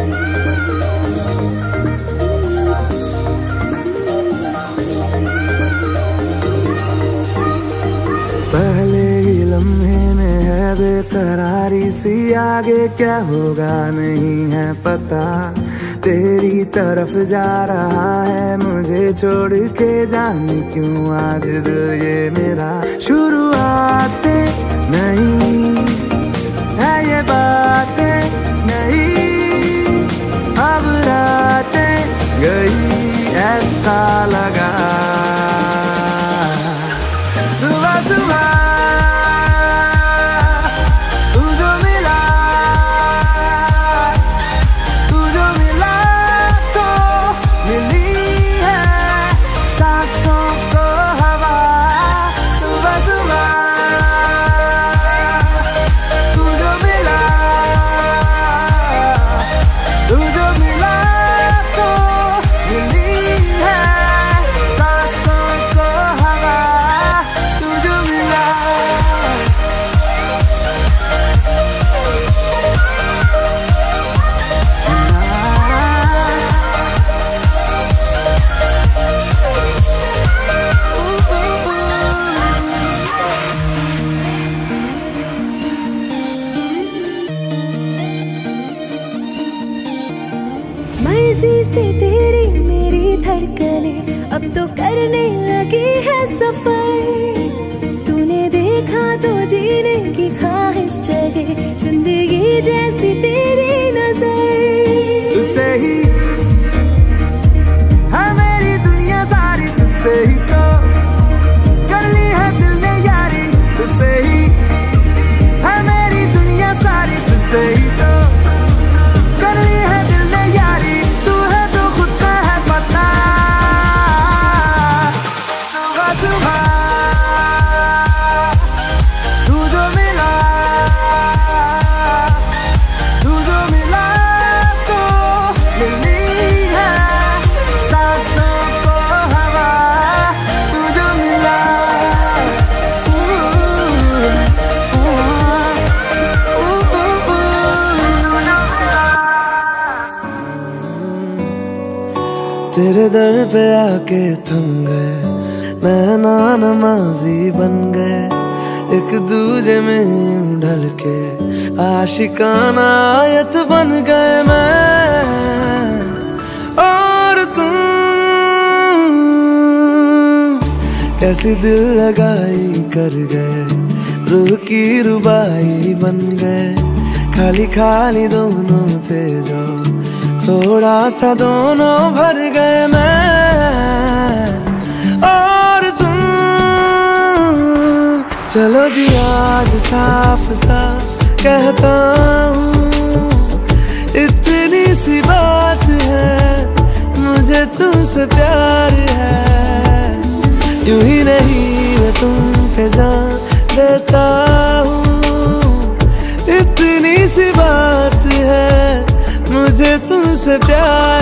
पहले ही लम्हे में है बेकरारी सी, आगे क्या होगा नहीं है पता। तेरी तरफ जा रहा है मुझे छोड़ के, जाने क्यों आज दिल ये मेरा। शुरुआतें नहीं है ये बातें नहीं, अब रातें गई ऐसा लगा। सुबह सुबह तू जो मिला तो मिली है सांसों को हवा। सुबह सुबह तू जो मिला तो मिली है सांसों को हवा। मर्जी से तेरी मेरी धड़कने अब तो करने लगी है सफर। तूने देखा तो जीने की ख्वाहिश जगे, जिंदगी जैसी तेरी नजर। तुझसे ही है मेरी दुनिया सारी, तुझसे ही तो कर ली है दिल ने यारी। तुझसे ही है मेरी दुनिया सारी, तुझसे ही तो कर ली है दिल ने यारी। तू है तो खुद का है पता। सुबह सुबह तू जो मिला तो मिली है सांसों को हवा। तू जो मिला तेरे दर पे आके थम गए, नैना नमाजी बन गए। एक दूजे में यूं ढल के आशिकाना आयत बन गए मैं और तुम। कैसी दिल लगाई कर गए, रूह की रुबाई बन गए। खाली खाली दोनों थे जो थोड़ा सा दोनों भर गए मैं और तुम। चलो जी आज साफ साफ कहता हूँ, इतनी सी बात है मुझे तुमसे प्यार है। यूं ही नहीं मैं तुम पे जान देता हूँ, इतनी सी बात है मुझे तुमसे प्यार